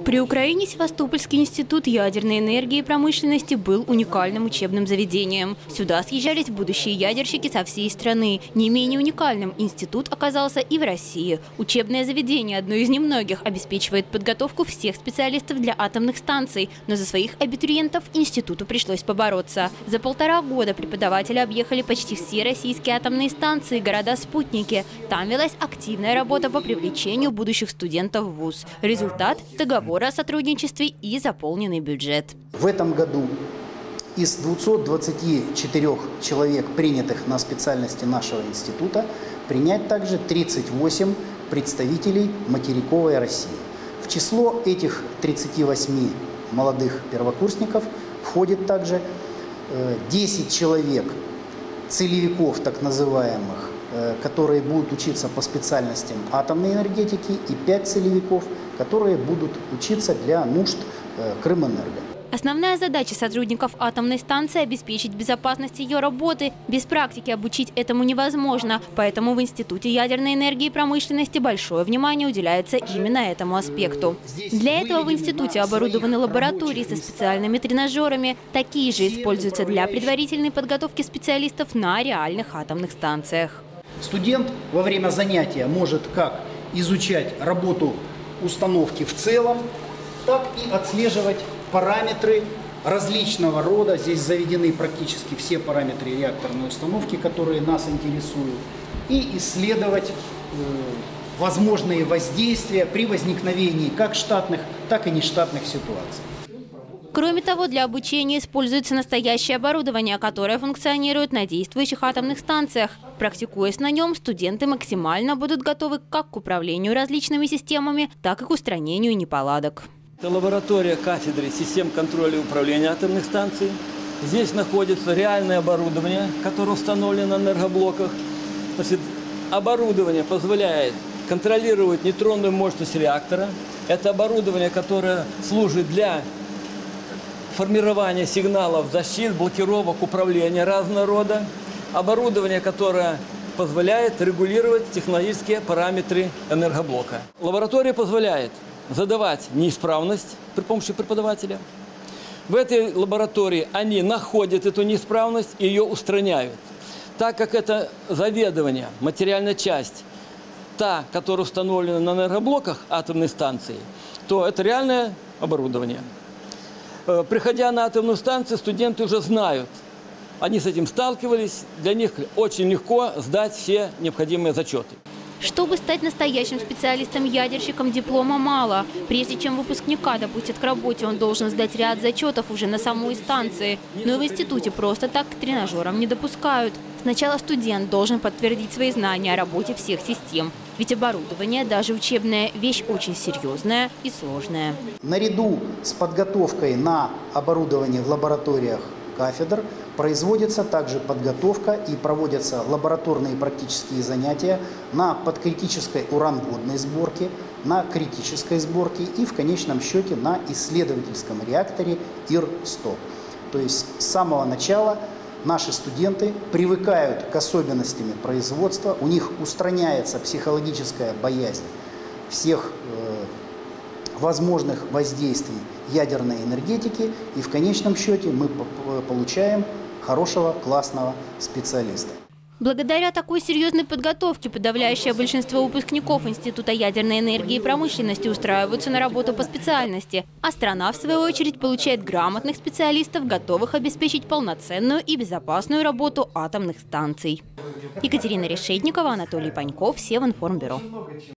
При Украине Севастопольский институт ядерной энергии и промышленности был уникальным учебным заведением. Сюда съезжались будущие ядерщики со всей страны. Не менее уникальным институт оказался и в России. Учебное заведение, одно из немногих, обеспечивает подготовку всех специалистов для атомных станций. Но за своих абитуриентов институту пришлось побороться. За 1,5 года преподаватели объехали почти все российские атомные станции и города-спутники. Там велась активная работа по привлечению будущих студентов в вуз. Результат – договор о сотрудничестве и заполненный бюджет. В этом году из 224 человек, принятых на специальности нашего института, принять также 38 представителей материковой России. В число этих 38 молодых первокурсников входит также 10 человек, целевиков так называемых, которые будут учиться по специальностям атомной энергетики, и 5 целевиков, которые будут учиться для нужд Крымэнерго. Основная задача сотрудников атомной станции – обеспечить безопасность ее работы. Без практики обучить этому невозможно. Поэтому в Институте ядерной энергии и промышленности большое внимание уделяется именно этому аспекту. Для этого в институте оборудованы лаборатории со специальными тренажерами. Такие же используются для предварительной подготовки специалистов на реальных атомных станциях. Студент во время занятия может как изучать работу установки в целом, так и отслеживать параметры различного рода. Здесь заведены практически все параметры реакторной установки, которые нас интересуют, и исследовать возможные воздействия при возникновении как штатных, так и нештатных ситуаций. Кроме того, для обучения используется настоящее оборудование, которое функционирует на действующих атомных станциях. Практикуясь на нем, студенты максимально будут готовы как к управлению различными системами, так и к устранению неполадок. Это лаборатория кафедры систем контроля и управления атомных станций. Здесь находится реальное оборудование, которое установлено на энергоблоках. Значит, оборудование позволяет контролировать нейтронную мощность реактора. Это оборудование, которое служит для формирования сигналов защит, блокировок, управления разного рода. Оборудование, которое позволяет регулировать технологические параметры энергоблока. Лаборатория позволяет задавать неисправность при помощи преподавателя. В этой лаборатории они находят эту неисправность и ее устраняют. Так как это заведование, материальная часть, та, которая установлена на энергоблоках атомной станции, то это реальное оборудование. Приходя на атомную станцию, студенты уже знают, они с этим сталкивались, для них очень легко сдать все необходимые зачеты. Чтобы стать настоящим специалистом-ядерщиком, диплома мало. Прежде чем выпускника допустят к работе, он должен сдать ряд зачетов уже на самой станции. Но и в институте просто так к тренажерам не допускают. Сначала студент должен подтвердить свои знания о работе всех систем. Ведь оборудование, даже учебное, вещь очень серьезная и сложная. Наряду с подготовкой на оборудование в лабораториях кафедр производится также подготовка и проводятся лабораторные практические занятия на подкритической уранводной сборке, на критической сборке и в конечном счете на исследовательском реакторе ИР-100. То есть с самого начала наши студенты привыкают к особенностям производства, у них устраняется психологическая боязнь всех возможных воздействий ядерной энергетики, и в конечном счете мы получаем хорошего, классного специалиста. Благодаря такой серьезной подготовке подавляющее большинство выпускников Института ядерной энергии и промышленности устраиваются на работу по специальности, а страна, в свою очередь, получает грамотных специалистов, готовых обеспечить полноценную и безопасную работу атомных станций. Екатерина Решетникова, Анатолий Паньков, Севинформбюро.